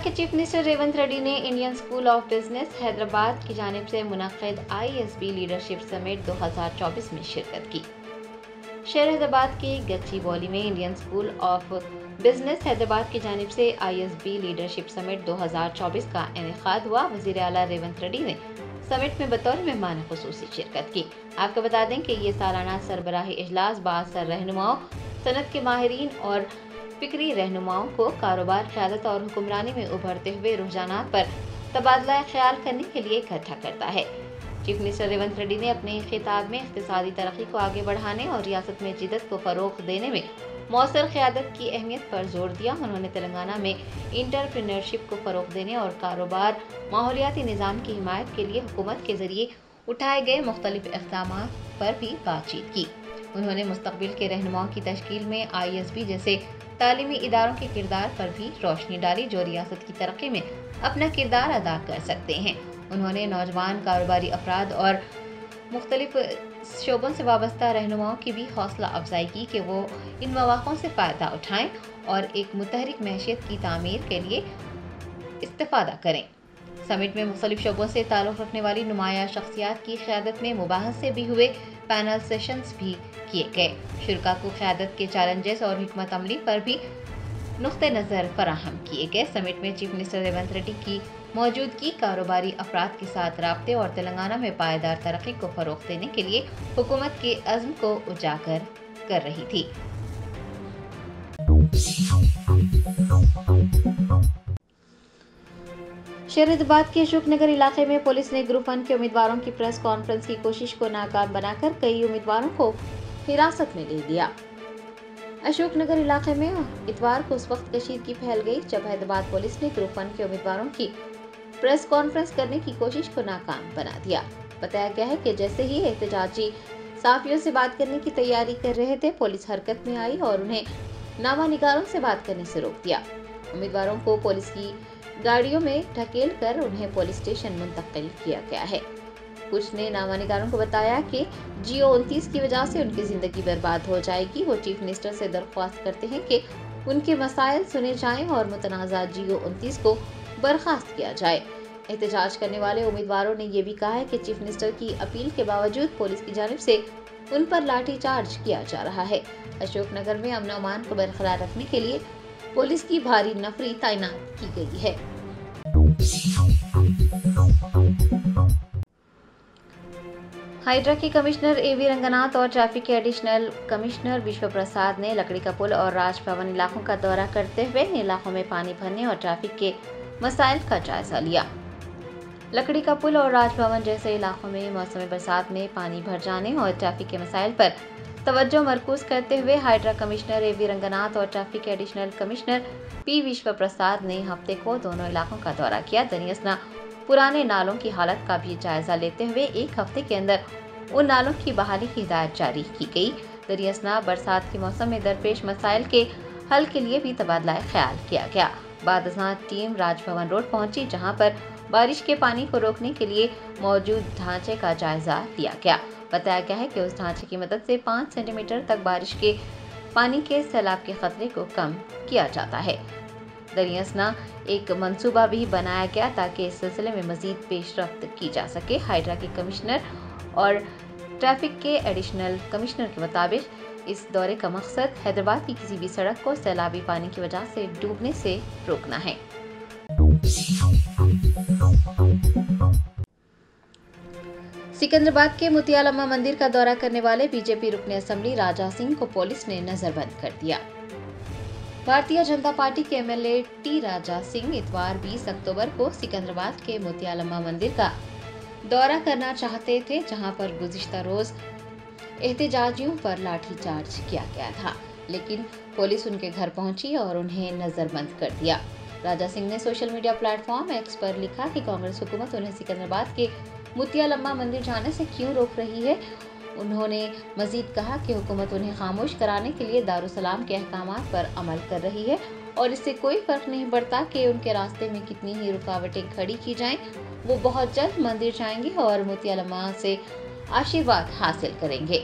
के chief minister Revanth Reddy ने Indian School of Business Hyderabad की जानिब से मुनक्किद ISB लीडरशिप समिट 2024 में शिरकत की। शहर हैदराबाद के गच्चीबौली में Indian School of Business Hyderabad की जानिब से ISB लीडरशिप समिट 2024 का इनेकाद हुआ। वज़ीर आला रेवंत रेड्डी ने समिट में बतौर मेहमान खुसूसी शिरकत की। आपको बता दें कि ये सालाना सरबराही इजलास बासर रहनुमाओं, सनत के माहिरीन और फिक्री रहनुमाओं को कारोबार, क़यादत और हुक्मरानी में उभरते हुए रुझानात पर तबादला ख्याल करने के लिए इकट्ठा करता है। चीफ मिनिस्टर रेवंत रेड्डी ने अपने खिताब में इक़्तिसादी तरक्की को आगे बढ़ाने और रियासत में जिद्दत को फ़रोग़ देने में मौसर क़यादत की अहमियत पर जोर दिया। उन्होंने तेलंगाना में इंटरप्रेन्योरशिप को फ़रोग़ देने और कारोबार माहौलियाती निज़ाम की हिमायत के लिए हुकूमत के ज़रिए उठाए गए मुख्तलिफ इक़दामात पर भी बातचीत की। उन्होंने मुस्तक़बिल के रहनुमाओं की तश्कील में ISB जैसे तालीमी इदारों के किरदार पर भी रोशनी डाली, जो रियासत की तरक्की में अपना किरदार अदा कर सकते हैं। उन्होंने नौजवान कारोबारी अफराद और मुख्तलिफ शोबों से वाबस्ता रहनुमाओं की भी हौसला अफजाई की कि वो इन मौक़ों से फ़ायदा उठाएं और एक मुतहरिक मैशियत की तामीर के लिए इस्तिफ़ादा करें। समिट में मुख्तलिफ शोबों से ताल्लुक़ रखने वाली नुमाया शख्सियात की क़यादत में मुबाहसे भी हुए, पैनल सेशंस भी किए गए। शुरका को क़यादत के चैलेंजेस और हिकमत अमली पर भी नुक्ते नज़र फराहम किए गए। समिट में चीफ मिनिस्टर रेवंत रेड्डी की मौजूदगी कारोबारी अफराद के साथ राब्ते और तेलंगाना में पायदार तरक्की को फ़रोग़ देने के लिए हुकूमत के अज़्म को उजागर कर रही थी। शहर हैदराबाद के अशोक नगर इलाके में पुलिस ने ग्रुप 1 के उम्मीदवारों की प्रेस कॉन्फ्रेंस की कोशिश को नाकाम बनाकर कई उम्मीदवारों को हिरासत में ले लिया। अशोक नगर इलाके में इतवार को उस वक्त कशीदगी फैल गई जब हैदराबाद पुलिस ने ग्रुप 1 के उम्मीदवारों की प्रेस कॉन्फ्रेंस करने की कोशिश को नाकाम बना दिया। बताया गया है कि जैसे ही एहतजाजी साफियों से बात करने की तैयारी कर रहे थे, पुलिस हरकत में आई और उन्हें नामा निगारों से बात करने से रोक दिया। उम्मीदवारों को पुलिस की गाड़ियों में ढकेल कर उन्हें पुलिस स्टेशन मुंतकिल किया गया है। कुछ ने नामानिगारों को बताया कि जियो 29 की वजह से उनकी जिंदगी बर्बाद हो जाएगी। वो चीफ मिनिस्टर से दरख्वास्त करते हैं कि उनके मसाइल सुने जाएं और मुतनाज़ा जियो 29 को बर्खास्त किया जाए। एहतजाज करने वाले उम्मीदवारों ने यह भी कहा है कि चीफ मिनिस्टर की अपील के बावजूद पुलिस की जानिब से उन पर लाठीचार्ज किया जा रहा है। अशोक नगर में अमन अमान को बरकरार रखने के लिए पुलिस की भारी नफरी तैनात की गई है। हाइड्रा के कमिश्नर AV रंगनाथ और ट्रैफिक के एडिशनल कमिश्नर विश्व प्रसाद ने लकड़ी का पुल और राजभवन इलाकों का दौरा करते हुए इन इलाकों में पानी भरने और ट्रैफिक के मसाइल का जायजा लिया। लकड़ी का पुल और राजभवन जैसे इलाकों में मौसम बरसात में पानी भर जाने और ट्रैफिक के मसाइल पर तवज्जो मरकूज करते हुए हाइड्रा कमिश्नर AV रंगनाथ और ट्रैफिक के एडिशनल कमिश्नर P विश्व प्रसाद ने हफ्ते को दोनों इलाकों का दौरा किया। दरियासना पुराने नालों की हालत का भी जायजा लेते हुए एक हफ्ते के अंदर उन नालों की बहाली की हिदायत जारी की गई। दरियासना बरसात के मौसम में दरपेश मसाइल के हल के लिए भी तबादला ख्याल किया गया। बाद टीम राजभवन रोड पहुंची, जहां पर बारिश के पानी को रोकने के लिए मौजूद ढांचे का जायजा लिया गया। बताया गया है कि उस ढांचे की मदद से 5 सेंटीमीटर तक बारिश के पानी के सैलाब के खतरे को कम किया जाता है। दरियासना एक मंसूबा भी बनाया गया ताकि इस सिलसिले में मजीद पेशरफ्त की जा सके। हाइड्रा के कमिश्नर और ट्रैफिक के एडिशनल कमिश्नर के मुताबिक इस दौरे का मकसद हैदराबाद की किसी भी सड़क को सैलाबी पानी की वजह से डूबने से रोकना है। सिकंदराबाद के मोतियालम्मा मंदिर का दौरा करने वाले बीजेपी रुकन असेंबली राजा सिंह को पुलिस ने नजरबंद कर दिया। भारतीय जनता पार्टी के MLA T राजा सिंह इतवार 20 अक्टूबर को सिकंदराबाद के मोतियालम्मा मंदिर का दौरा करना चाहते थे, जहां पर गुज़िश्ता रोज एहतजाजियों पर लाठीचार्ज किया गया था, लेकिन पुलिस उनके घर पहुंची और उन्हें नजरबंद कर दिया। राजा सिंह ने सोशल मीडिया प्लेटफॉर्म X पर लिखा कि कांग्रेस हुकूमत उन्हें सिकंदराबाद के मोतियालम्मा मंदिर जाने से क्यों रोक रही है। उन्होंने मजीद कहा कि हुकूमत उन्हें खामोश कराने के लिए दारुसलाम के अहकामात पर अमल कर रही है और इससे कोई फर्क नहीं पड़ता कि उनके रास्ते में कितनी ही रुकावटें खड़ी की जाएं। वो बहुत जल्द मंदिर जाएंगे और मोतियालम्मा से आशीर्वाद हासिल करेंगे।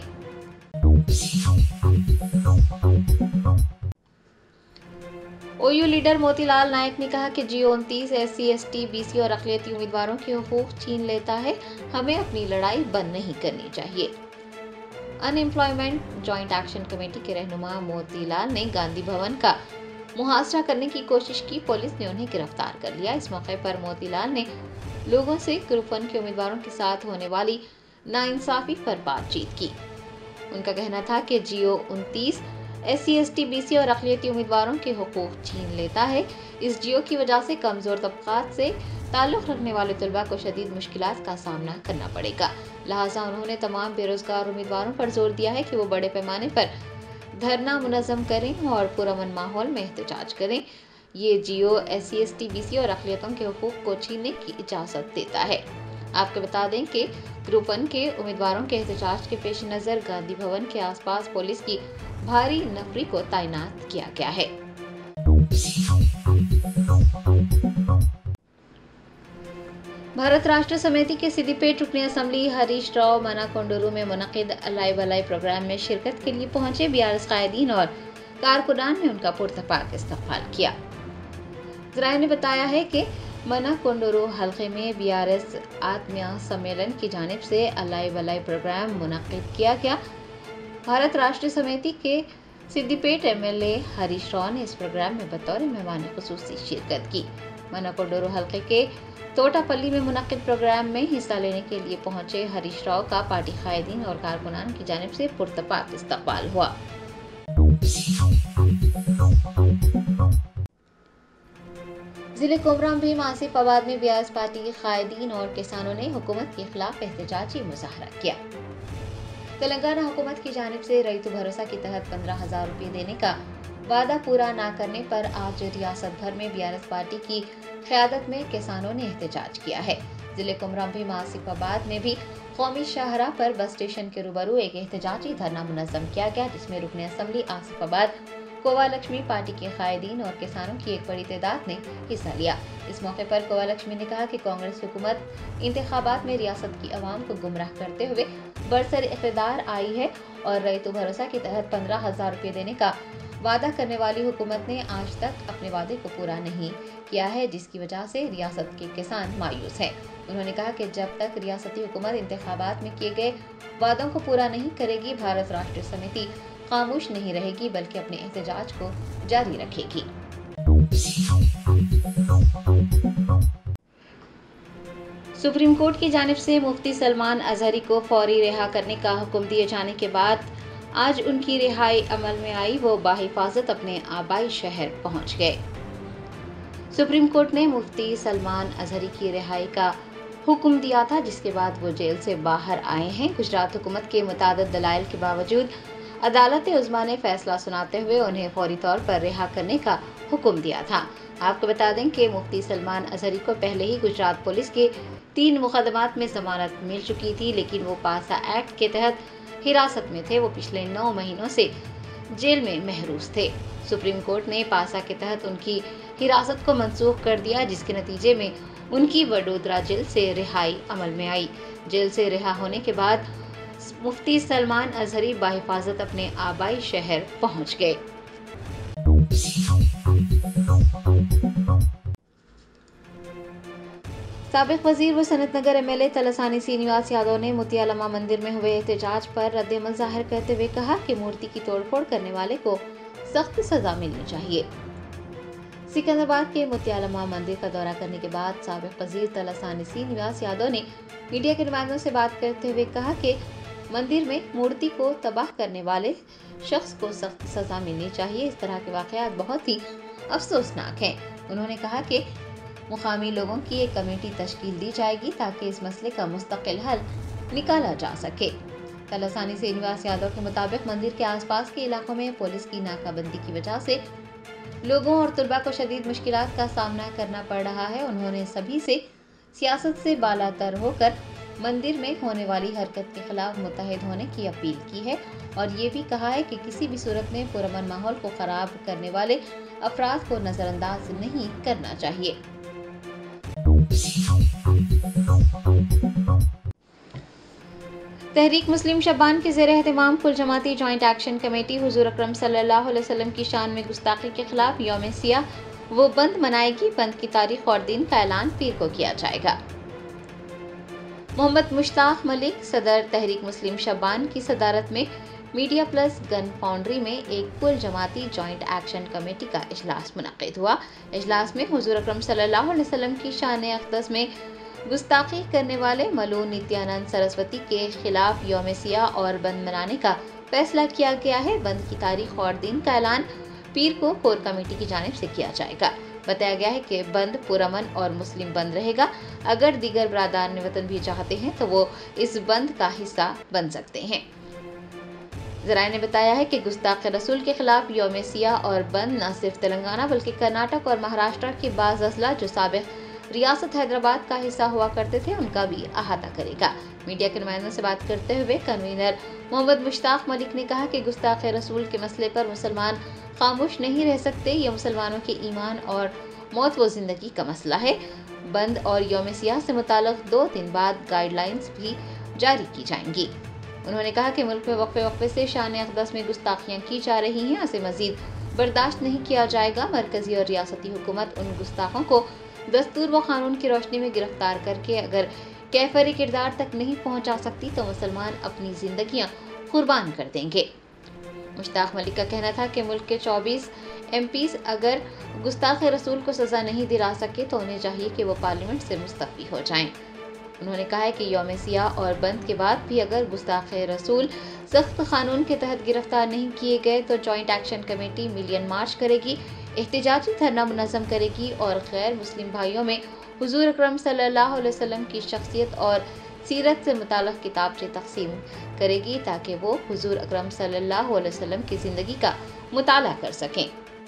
OU लीडर मोतीलाल नायक ने कहा कि जियो 29 SC ST BC और अक़लियती उम्मीदवारों के हुकूक छीन लेता है, हमें अपनी लड़ाई बंद नहीं करनी चाहिए। अनएम्प्लॉयमेंट जॉइंट एक्शन कमेटी के रहनुमा मोतीलाल ने गांधी भवन का मुहासरा करने की कोशिश की, पुलिस ने उन्हें गिरफ्तार कर लिया। इस मौके पर मोतीलाल ने लोगों से ग्रुप 1 के उम्मीदवारों के साथ होने वाली नाइंसाफी पर बातचीत की। उनका कहना था कि जियो 29 SC ST BC और अक़लियती उम्मीदवारों के हुकूक छीन लेता है। इस जियो की वजह से कमजोर तबक़ात से ताल्लुक़ रखने वाले तलबा को शदीद मुश्किलात का सामना करना पड़ेगा। लिहाजा उन्होंने तमाम बेरोजगार उम्मीदवारों पर जोर दिया है कि वो बड़े पैमाने पर धरना मुनज़्ज़म करें और पुरअमन माहौल में एहतजाज करें। ये जियो SC ST BC और अक़लियतों के हुकूक को छीनने की इजाज़त देता है। आपको बता दें कि ग्रुप 1 के उम्मीदवारों के एहतजाज के पेश नज़र गांधी भवन के आसपास पुलिस की भारी नफरी को तैनात किया गया है। भारत राष्ट्र समिति के सिद्दीपेट रुकनी असम्बली हरीश राव मनाकोंडूरू में मुनक़िद अलाई वलाई प्रोग्राम में शिरकत के लिए पहुंचे BRS कायदीन और कारकुनान ने उनका पुरतपाक इस्तक़बाल किया। ज़राए ने बताया है कि मनाकोंडूरू हल्के में BRS आत्मीय सम्मेलन की जानिब से अलाई वलाई प्रोग्राम मुनक़िद किया गया। भारत राष्ट्र समिति के सिद्दीपेट MLA हरीश राव ने इस प्रोग्राम में बतौर मेहमान ख़ुसूसी शिरकत की। मनाकोंडूरू हल्के के तोटापल्ली में मुनक़िद प्रोग्राम में हिस्सा लेने के लिए पहुंचे हरीश राव का पार्टी कायदीन और कारकुनान की जानिब से पुरतपाक इस्तक़बाल हुआ। जिले कोमराम भीम आसिफाबाद में BRS पार्टी के कायदीन और किसानों ने हुकूमत के खिलाफ एहतजाजी मुज़ाहरा किया। तेलंगाना हुकूमत की जानिब से रईतु भरोसा के तहत 15,000 रुपये देने का वादा पूरा न करने पर आज रियासत भर में BRS पार्टी की क़यादत में किसानों ने एहतजाज किया है। जिले कोमराम भीम आसिफाबाद में भी कौमी शाहरा पर बस स्टेशन के रूबरू एक एहतजाजी धरना मुनज़्ज़म किया गया, जिसमें रुकने असम्बली आसिफाबाद कोवा लक्ष्मी पार्टी के कायदीन और किसानों की एक बड़ी तादाद ने हिस्सा लिया। इस मौके पर कोवा लक्ष्मी ने कहा कि कांग्रेस हुकूमत इंतखाबात में रियासत की आवाम को गुमराह करते हुए बरसर इक़्तिदार आई है और रईतु भरोसा के तहत 15,000 रुपये देने का वादा करने वाली हुकूमत ने आज तक अपने वादे को पूरा नहीं किया है, जिसकी वजह से रियासत के किसान मायूस हैं। उन्होंने कहा कि जब तक रियासती हुकूमत इंतखाबात में किए गए वादों को पूरा नहीं करेगी, भारत राष्ट्र समिति खामोश नहीं रहेगी बल्कि अपने एहतजाज को जारी रखेगी। सुप्रीम कोर्ट की जानिब से मुफ्ती सलमान अजहरी को फौरी रिहा करने का हुक्म दिए जाने के बाद आज उनकी रिहाई अमल में आई। वो बाहिफाजत अपने आबाई शहर पहुंच गए। सुप्रीम कोर्ट ने मुफ्ती सलमान अजहरी की रिहाई का हुक्म दिया था, जिसके बाद वो जेल से बाहर आए हैं। गुजरात हुकूमत के मुतादिद दलाइल के बावजूद अदालत उज़्मा ने फैसला सुनाते हुए उन्हें फौरी तौर पर रिहा करने का हुक्म दिया था। आपको बता दें कि मुफ्ती सलमान अजहरी को पहले ही गुजरात पुलिस के 3 मुकदमात में जमानत मिल चुकी थी, लेकिन वो पासा एक्ट के तहत हिरासत में थे। वो पिछले 9 महीनों से जेल में महरूस थे। सुप्रीम कोर्ट ने पासा के तहत उनकी हिरासत को मनसूख कर दिया, जिसके नतीजे में उनकी वडोदरा जेल से रिहाई अमल में आई। जेल से रिहा होने के बाद मुफ्ती सलमान अजहरी बाहिफाजत अपने आबाई शहर पहुंच गए। साबिक वजीर व सनतनगर MLA तलसानी श्रीनिवास यादव ने मोतियालम्मा मंदिर में हुए एहतजाज पर रद्द-ए-अमल जाहिर करते हुए कहा कि मूर्ति की तोड़फोड़ करने वाले को सख्त सजा मिलनी चाहिए। सिकंदराबाद के मोतियालम्मा मंदिर का दौरा करने के बाद साबिक वजीर तलसानी श्रीनिवास यादव ने मीडिया के नुमाइंदों से बात करते हुए कहा कि मंदिर में मूर्ति को तबाह करने वाले शख्स को सख्त सजा मिलनी चाहिए। इस तरह के वाक़यात बहुत ही अफसोसनाक हैं। उन्होंने कहा कि मुकामी लोगों की एक कमेटी तश्कील दी जाएगी ताकि इस मसले का मुस्तकिल हल निकाला जा सके। तलसानी श्रीनिवास यादव के मुताबिक मंदिर के आसपास के इलाकों में पुलिस की नाकाबंदी की वजह से लोगों और तुलबा को शदीद मुश्किलात का सामना करना पड़ रहा है। उन्होंने सभी से सियासत से बालातर होकर मंदिर में होने वाली हरकत के खिलाफ मुत्तहिद होने की अपील की है और ये भी कहा है कि किसी भी सूरत में पुरअमन माहौल को खराब करने वाले अफराद को नजरअंदाज नहीं करना चाहिए। تحریک مسلم شبان کے زیر اہتمام کل جماعتی جوائنٹ ایکشن کمیٹی حضور اکرم صلی اللہ علیہ وسلم کی شان میں گستاخی کے خلاف یوم سیاہ وہ بند منائے گی۔ بند کی تاریخ اور دن کا اعلان پیر کو کیا جائے گا۔ محمد مشتاق ملک صدر تحریک مسلم شبان کی صدارت میں میڈیا پلس گن فاؤنڈری میں ایک کل جماعتی جوائنٹ ایکشن کمیٹی کا اجلاس منعقد ہوا۔ اجلاس میں حضور اکرم صلی اللہ علیہ وسلم کی شان اقدس میں گستاخی کرنے والے ملون نتیانند سرسوتی کے خلاف یوم سیاہ اور بند منانے کا فیصلہ کیا گیا ہے۔ بند کی تاریخ اور دن کا اعلان پیر کو کور کمیٹی کی جانب سے کیا جائے گا۔ بتایا گیا ہے کہ بند پرامن اور مسلم بند رہے گا۔ اگر دیگر برادران وطن بھی چاہتے ہیں تو وہ اس بند کا حصہ بن سکتے ہیں۔ ذرائع نے بتایا ہے کہ گستاخ رسول کے خلاف یوم سیاہ اور بند نہ صرف تلنگانہ بلکہ کرناٹک اور مہاراشٹر کے بعض اضلاع جو سابق ریاست حیدرآباد کا حصہ ہوا کرتے تھے ان کا بھی احاطہ کرے گا۔ میڈیا کے نمائندوں سے بات کرتے ہوئے کنوینر محمد مشتاق ملک نے کہا کہ گستاخ رسول کے مسئلے پر مسلمان خاموش نہیں رہ سکتے۔ یہ مسلمانوں کے ایمان اور موت و زندگی کا مسئلہ ہے۔ بند اور یوم سیاہ سے متعلق 2 دن بعد گائیڈ لائنز بھی جاری کی جائیں گی۔ انہوں نے کہا کہ ملک میں وقفے سے شان اقدس میں گستاخیاں کی جا رہی ہیں، اسے مزید برداشت نہیں کیا جائے گا۔ مرکزی اور ریاستی حکومت ان گستاخوں کو دستور و قانون کی روشنی میں گرفتار کر کے اگر کیفر کردار تک نہیں پہنچا سکتی تو مسلمان اپنی زندگیاں قربان کر دیں گے۔ مشتاق ملک کا کہنا تھا کہ ملک کے 24 ایم پیز اگر گستاخ رسول کو سزا نہیں دلا سکے تو انہیں چاہیے کہ وہ پارلیمنٹ سے مستعفی ہو جائیں۔ انہوں نے کہا ہے کہ یوم سیاہ اور بند کے بعد بھی اگر گستاخ رسول سخت قانون کے تحت گرفتار نہیں کیے گئے تو joint action committee million march کرے گی، احتجاجی دھرنا منظم کرے گی اور غیر مسلم بھائیوں میں حضور اکرم صلی اللہ علیہ وسلم کی شخصیت اور سیرت سے متعلق کتابچے تقسیم کرے گی تاکہ وہ حضور اکرم صلی اللہ علیہ وسلم کی زندگی کا مطالعہ کر سکیں۔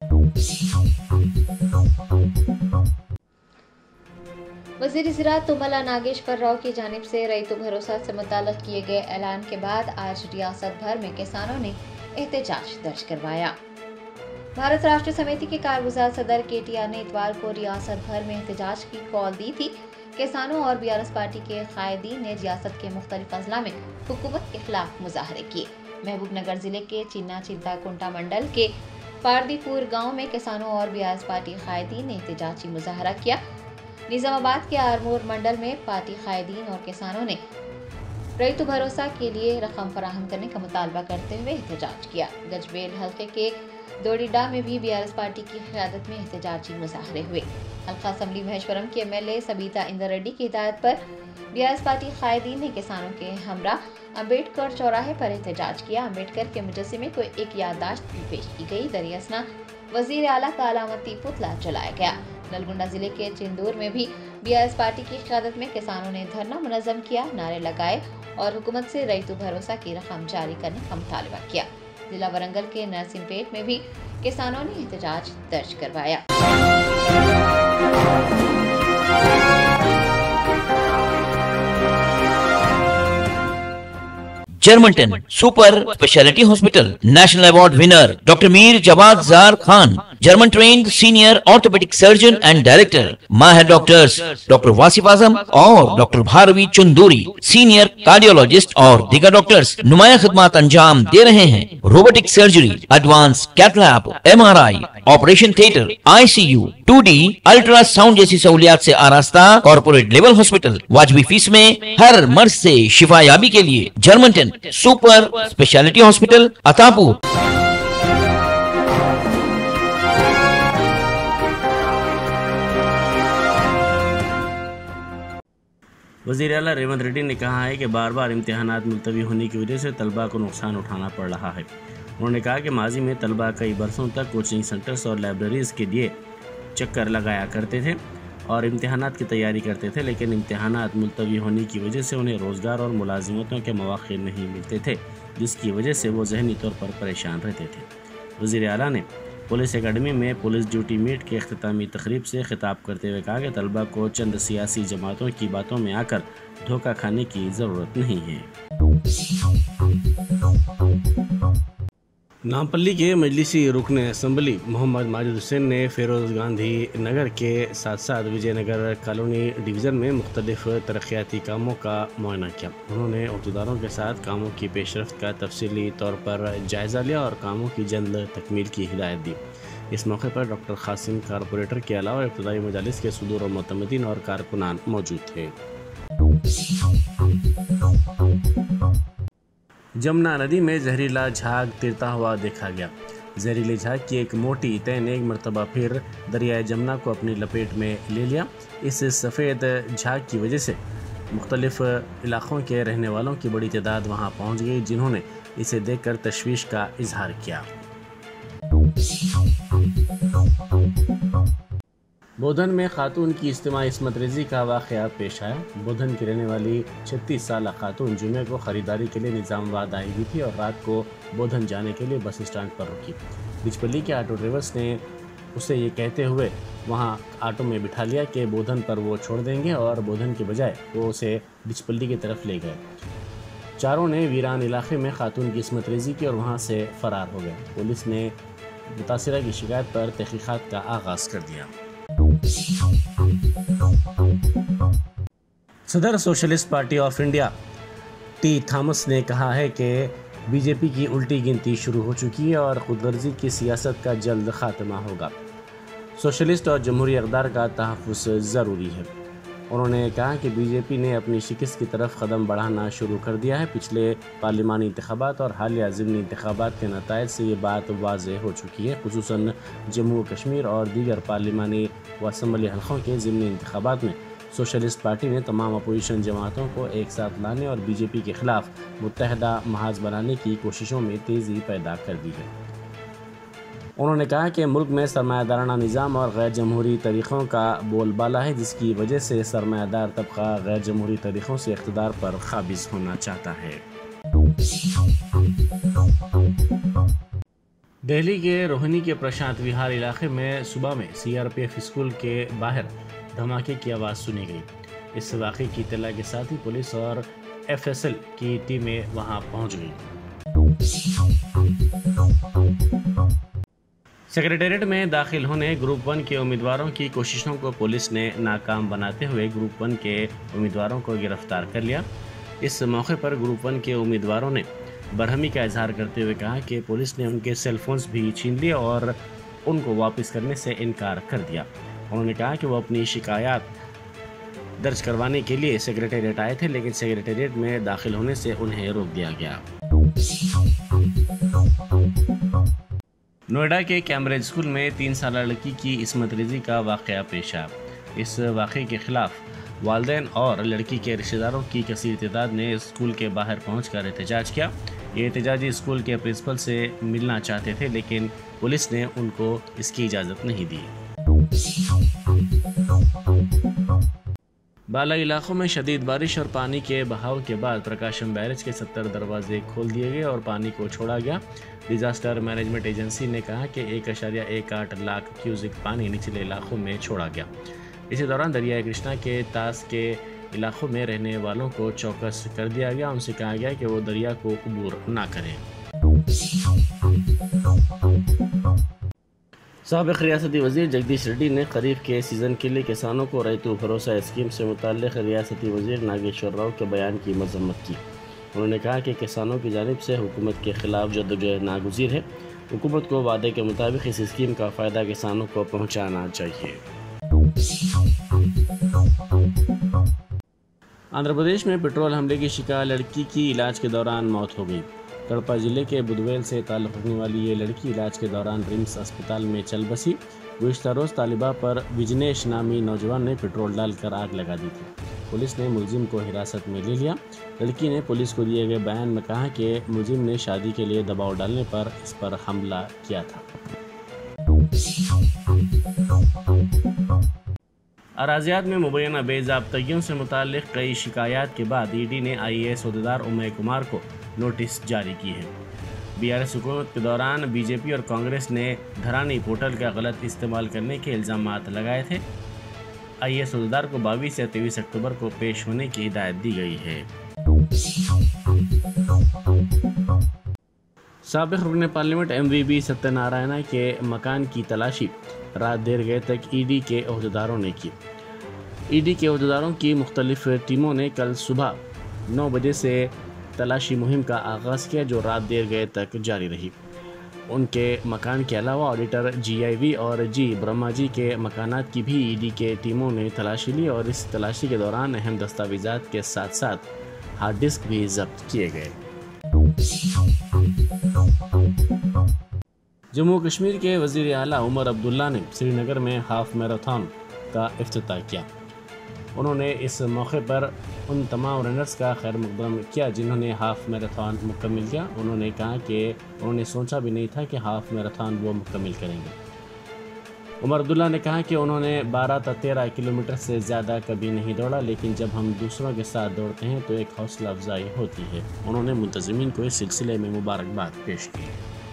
وزیر زراعت تملا ناگیشور راؤ کی جانب سے ریتو بھروسہ سے متعلق کیے گئے اعلان کے بعد آج ریاست بھر میں کسانوں نے احتجاج درج کروایا۔ بھارت راشٹر سمیتی کے کارگزار صدر کے ٹی آر نے اتوار کو ریاست بھر میں احتجاج کی کال دی تھی۔ کسانوں اور بی آر ایس پارٹی کے قائدین نے ریاست کے مختلف اضلاع میں حکومت کے خلاف مظاہرے کیے۔ محبوب نگر ضلع کے چنا چنتا کنٹا منڈل کے پاردی پور گاؤں میں کسانوں اور بی آر ایس پارٹی قائدین نے احتجاجی مظاہرہ کیا۔ نظام آباد کے آرمور منڈل میں پارٹی قائدین اور کسانوں نے ریتو بھروسہ کے لیے رقم فراہم کرنے کا مطالبہ کرتے ہوئے احتجاج کیا۔ گجبیل حلقے کے دوڑیڈا میں بھی بی آر ایس پارٹی کی قیادت میں احتجاجی مظاہرے ہوئے۔ حلقہ اسمبلی مہیشورم کے M L A Sabitha Indra Reddy کی ہدایت پر بی آر ایس پارٹی قائدین نے کسانوں کے ہمراہ امبیڈکر چوراہے پر احتجاج کیا۔ امبیڈکر کے مجسمے کو ایک یادداشت بھی پیش کی گئی۔ دریں اثنا وزیر اعلیٰ کا علامتی پتلا جلایا گیا۔ نلگنڈا ضلع کے چندور میں بھی بی آر ایس پارٹی کی قیادت میں کسانوں نے دھرنا منظم کیا، نعرے لگائے اور حکومت سے ریتو بھروسہ کی رقم جاری کرنے کا مطالبہ کیا۔ ضلع ورنگل کے نرسنگ پیٹ میں بھی کسانوں نے احتجاج درج کروایا۔ Germanton super speciality hospital national award winner doctor Mir Jawad Zar Khan, German trained senior orthopaedic surgeon and director, ماہر ڈاکٹرز ڈاکٹر واصف اعظم اور doctor Bharavi Chunduri, senior cardiologist اور دیگر ڈاکٹرز نمایاں خدمات انجام دے رہے ہیں۔ Robotic surgery, advance cath lab, M R I, operation theatre, I C U, 2D ultrasound جیسی سہولیات سے آراستہ کارپوریٹ لیول ہاسپٹل، واجبی فیس میں ہر مرض سے شفا یابی کے لیے Germanton super speciality hospital Attapur. وزیر اعلیٰ ریونت ریڈی نے کہا ہے کہ بار بار امتحانات ملتوی ہونے کی وجہ سے طلباء کو نقصان اٹھانا پڑ رہا ہے۔ انہوں نے کہا کہ ماضی میں طلباء کئی برسوں تک کوچنگ سینٹرز اور لائبریریز کے لیے چکر لگایا کرتے تھے اور امتحانات کی تیاری کرتے تھے، لیکن امتحانات ملتوی ہونے کی وجہ سے انہیں روزگار اور ملازمتوں کے مواقع نہیں ملتے تھے، جس کی وجہ سے وہ ذہنی طور پر پریشان رہتے تھے۔ وزیر اعلیٰ نے پولیس اکیڈمی میں پولیس ڈیوٹی میٹ کے اختتامی تقریب سے خطاب کرتے ہوئے کہا کہ طلباء کو چند سیاسی جماعتوں کی باتوں میں آ کر دھوکہ کھانے کی ضرورت نہیں ہے۔ नामपल्ली के मजलिसी रुकन असम्बली मोहम्मद माजिद हुसैन ने फिरोज़ गांधी नगर के साथ साथ विजयनगर कॉलोनी डिवीज़न में मुख्तलिफ तरक्याती कामों का मुआयना किया। उन्होंने अहदेदारों के साथ कामों की पेशरफ्त का तफसीली तौर पर जायज़ा लिया और कामों की जल्द तकमील की हिदायत दी। इस मौके पर डॉक्टर कासिम कारपोरेटर के अलावा इब्तदाई मजालिस के सदूर और मुतमदीन और कारकुनान मौजूद थे। जमुना नदी में जहरीला झाग तैरता हुआ देखा गया। जहरीले झाग की एक मोटी तह ने एक मरतबा फिर दरियाए जमुना को अपनी लपेट में ले लिया। इस सफ़ेद झाग की वजह से मुख्तलिफ इलाक़ों के रहने वालों की बड़ी तादाद वहां पहुंच गई, जिन्होंने इसे देखकर तशवीश का इजहार किया। बोधन में खातून की इज्तिमाई इस्मत रेज़ी का वाक़या पेश आया। बोधन की रहने वाली 36 साल खातून जुमे को ख़रीदारी के लिए निज़ामाबाद आई हुई थी और रात को बोधन जाने के लिए बस स्टैंड पर रुकी। बिचपल्ली के ऑटो ड्राइवर्स ने उसे ये कहते हुए वहां ऑटो में बिठा लिया कि बोधन पर वो छोड़ देंगे और बोधन के बजाय वो उसे बिचपल्ली की तरफ ले गए। चारों ने वीरान इलाके में खातून की इस्मत रेज़ी की और वहाँ से फ़रार हो गए। पुलिस ने मुतासिरा की शिकायत पर तहक़ीक़ात का आगाज़ कर दिया। सदर Socialist Party of India T Thomas ने कहा है कि बीजेपी की उल्टी गिनती शुरू हो चुकी है और खुदगर्जी की सियासत का जल्द खात्मा होगा। सोशलिस्ट और जमहूरी इक़दार का तहफ़्फ़ुज़ ज़रूरी है। उन्होंने कहा कि बीजेपी ने अपनी शिकस्त की तरफ कदम बढ़ाना शुरू कर दिया है। पिछले पार्लिमानी इंतखाबात और हालिया ज़िमनी इंतखाबात के नताइज से ये बात वाज़ेह हो चुकी है। खुसूसन जम्मू कश्मीर और दीगर पार्लिमानी व असम्बली हल्क़ों के ज़िमनी इंतखाबात में सोशलिस्ट पार्टी ने तमाम अपोजिशन जमातों को एक साथ लाने और बीजेपी के ख़िलाफ़ मुत्तहदा महाज़ बनाने की कोशिशों में तेज़ी पैदा कर दी है। उन्होंने कहा कि मुल्क में सरमायादाराना निज़ाम और गैर जमहूरी तरीक़ों का बोलबाला है, जिसकी वजह से सरमायादार तबका गैर जमहूरी तरीक़ों से इक़्तिदार पर काबिज़ होना चाहता है। दिल्ली के रोहिणी के प्रशांत विहार इलाके में सुबह में CRPF स्कूल के बाहर धमाके की आवाज़ सुनी गई। इस वाक़े की इत्तला के साथ ही पुलिस और FSL की टीमें वहां पहुंच गई। सेक्रेटेरिएट में दाखिल होने ग्रुप 1 के उम्मीदवारों की कोशिशों को पुलिस ने नाकाम बनाते हुए ग्रुप 1 के उम्मीदवारों को गिरफ्तार कर लिया। इस मौके पर ग्रुप 1 के उम्मीदवारों ने बरहमी का इजहार करते हुए कहा कि पुलिस ने उनके सेल फोन्स भी छीन लिए और उनको वापस करने से इनकार कर दिया। उन्होंने कहा कि वो अपनी शिकायत दर्ज करवाने के लिए सेक्रेटेरिएट आए थे, लेकिन सेक्रेटेरिएट में दाखिल होने से उन्हें रोक दिया गया। नोएडा के कैम्ब्रिज स्कूल में 3 साल लड़की की इस्मत रेज़ी का वाक़या पेश आया। इस वाक़े के ख़िलाफ़ वालिदैन और लड़की के रिश्तेदारों की कसीर तादाद ने स्कूल के बाहर पहुंचकर एहतजाज किया। ये एहतजाजी स्कूल के प्रिंसिपल से मिलना चाहते थे, लेकिन पुलिस ने उनको इसकी इजाज़त नहीं दी। बाला इलाकों में शदीद बारिश और पानी के बहाव के बाद प्रकाशम बैरेज के 70 दरवाजे खोल दिए गए और पानी को छोड़ा गया। डिजास्टर मैनेजमेंट एजेंसी ने कहा कि 1.18 लाख क्यूसिक पानी निचले इलाकों में छोड़ा गया। इसी दौरान दरियाई कृष्णा के तास के इलाकों में रहने वालों को चौकस कर दिया गया। उनसे कहा गया कि वो दरिया को अबूर ना करें। साबिक़ रियासती वज़ीर जगदीश रेड्डी ने खरीफ के सीज़न के लिए किसानों को रैतु भरोसा स्कीम से मुताल्लिक़ रियासती वज़ीर नागेश्वर राव के बयान की मज़म्मत की। उन्होंने कहा कि किसानों की जानिब से हुकूमत के ख़िलाफ़ जद्दोजहद नागुज़ीर है। हुकूमत को वादे के मुताबिक इस स्कीम का फ़ायदा किसानों को पहुँचाना चाहिए। आंध्र प्रदेश में पेट्रोल हमले की शिकार लड़की की इलाज के दौरान मौत हो गई। कड़पा ज़िले के बुदवेल से ताल्लुक़ रखने वाली ये लड़की इलाज के दौरान रिम्स अस्पताल में चल बसी। गुज़िश्ता रोज़ तालिबा पर विजनेश नामी नौजवान ने पेट्रोल डालकर आग लगा दी थी। पुलिस ने मुलजिम को हिरासत में ले लिया। लड़की ने पुलिस को दिए गए बयान में कहा कि मुलजिम ने शादी के लिए दबाव डालने पर इस पर हमला किया था। अराज़ियात में मुबैना बेज़ाब्तगियों से मुताल्लिक़ कई शिकायत के बाद ईडी ने IAS अहदेदार उमय कुमार को नोटिस जारी की है। BRS हुकूमत के दौरान बीजेपी और कांग्रेस ने धरानी पोर्टल का गलत इस्तेमाल करने के इल्ज़ामात लगाए थे। IAS अहदेदार को 22 या 23 अक्टूबर को पेश होने की हिदायत दी गई है। साबिक रुकन पार्लियामेंट MVB सत्यनारायण के मकान की तलाशी रात देर गए तक ईडी के अहदेदारों ने की। ईडी के अहदेदारों की मुख्तलिफ टीमों ने कल सुबह 9 बजे से तलाशी मुहिम का आगाज़ किया, जो रात देर गए तक जारी रही। उनके मकान के अलावा ऑडिटर GIV और जी ब्रह्मा जी के मकानात की भी ईडी के टीमों ने तलाशी ली और इस तलाशी के दौरान अहम दस्तावेज़ात के साथ साथ हार्ड डिस्क भी जब्त किए गए। जम्मू कश्मीर के वज़ीर आला उमर अब्दुल्ला ने श्रीनगर में हाफ मैराथन का इफ्तिताह किया। उन्होंने इस मौके पर उन तमाम रनर्स का खैर मकदम किया जिन्होंने हाफ मैराथन मुकम्मल किया। उन्होंने कहा कि उन्होंने सोचा भी नहीं था कि हाफ मैराथन वो मुकम्मल करेंगे। उमर अब्दुल्ला ने कहा कि उन्होंने 12 से 13 किलोमीटर से ज़्यादा कभी नहीं दौड़ा, लेकिन जब हम दूसरों के साथ दौड़ते हैं तो एक हौसला अफजाई होती है। उन्होंने मुंतज़मीन को इस सिलसिले में मुबारकबाद पेश की।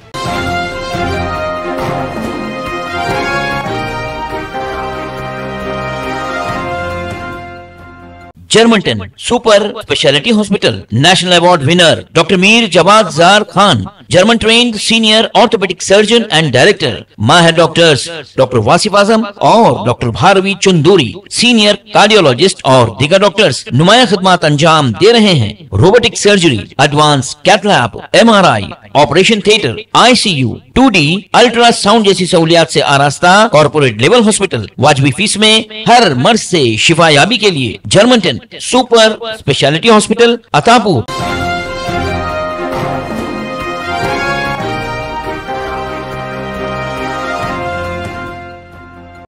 Germanton super speciality hospital national award winner doctor Mir Jawad Zar Khan, German trained senior orthopaedic surgeon and director, माहिर डॉक्टर्स डॉक्टर वासिफ आजम और doctor Bharavi Chunduri, senior cardiologist और दीगर डॉक्टर्स नुमाया खिदमत अंजाम दे रहे हैं। Robotic surgery, advance cath lab, MRI, operation theatre, ICU, 2D ultrasound जैसी सहूलियात से आरास्ता कॉर्पोरेट लेवल हॉस्पिटल। वाजबी फीस में हर मर्ज से शिफायाबी के लिए Germanton super speciality hospital, Attapur.